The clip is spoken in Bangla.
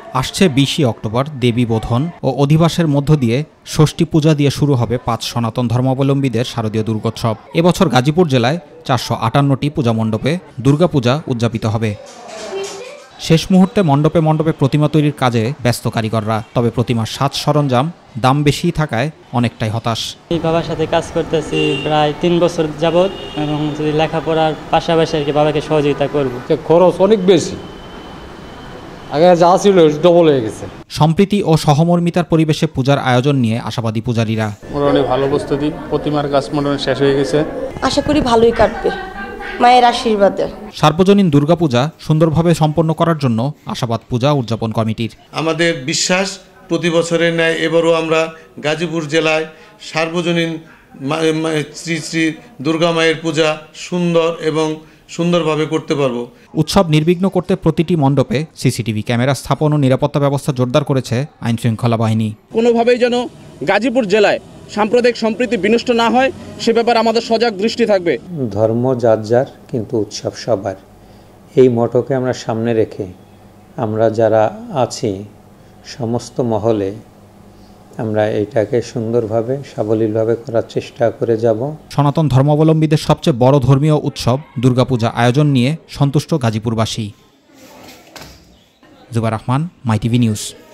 আসছে 20 অক্টোবর দেবী বোধন ও অধিবাসের মধ্য দিয়ে ষষ্ঠী পূজা দিয়ে শুরু হবে 5 সনাতন ধর্মাবলম্বীদের শারদীয় দুর্গোৎসব। এবছর গাজীপুর জেলায় 458টি পূজা মণ্ডপে দুর্গাপূজা উদযাপিত হবে। শেষ মুহূর্তে মণ্ডপে মণ্ডপে প্রতিমা তৈরির কাজে ব্যস্ত কারিগররা। তবে প্রতিমার সাজ সরঞ্জাম দাম বেশি থাকায় অনেকটাই হতাশ। এই বাবার সাথে কাজ করতেছি প্রায় 3 বছর যাবৎ এবং যদি লেখাপড়ার পাশাপাশি আর কি বাবাকে সহযোগিতা করব। খরচ অনেক বেশি, আগে যা ছিল ডবল হয়ে গেছে। সম্প্রীতি ও সহমর্মিতার পরিবেশে পূজার আয়োজন নিয়ে আশাবাদী পূজারীরা। মোটামুটি ভালো প্রস্তুতি, প্রতিমার কাজ মোটামুটি শেষ হয়ে গেছে। আশা করি ভালোই কাটবে মায়ের আশীর্বাদে। সার্বজনীন দুর্গাপূজা সুন্দরভাবে সম্পন্ন করার জন্য আশাবাদ পূজা উদযাপন কমিটির। আমাদের বিশ্বাস প্রতি বছরের ন্যায় এবারও আমরা গাজীপুর জেলায় সার্বজনীন শ্রী শ্রী দুর্গা মায়ের পূজা সুন্দর এবং সুন্দরভাবে করতে পারবো। উৎসব নির্বিঘ্ন করতে প্রতিটি মণ্ডপে সিসিটিভি ক্যামেরা স্থাপন ও নিরাপত্তা ব্যবস্থা জোরদার করেছে আইনশৃঙ্খলা বাহিনী। কোনোভাবেই যেন গাজীপুর জেলায় সাম্প্রদায়িক সম্প্রীতি বিনষ্ট না হয় সে ব্যাপারে আমাদের সজাগ দৃষ্টি থাকবে। ধর্ম যার যার, কিন্তু উৎসব সবার। এই মটোকে আমরা সামনে রেখে আমরা যারা আছি সমস্ত মহলে আমরা এটাকে সুন্দরভাবে সাবলীলভাবে করার চেষ্টা করে যাব। সনাতন ধর্মাবলম্বীদের সবচেয়ে বড় ধর্মীয় উৎসব দুর্গাপূজা আয়োজন নিয়ে সন্তুষ্ট গাজীপুরবাসী। Jubar Rahman, my TV news.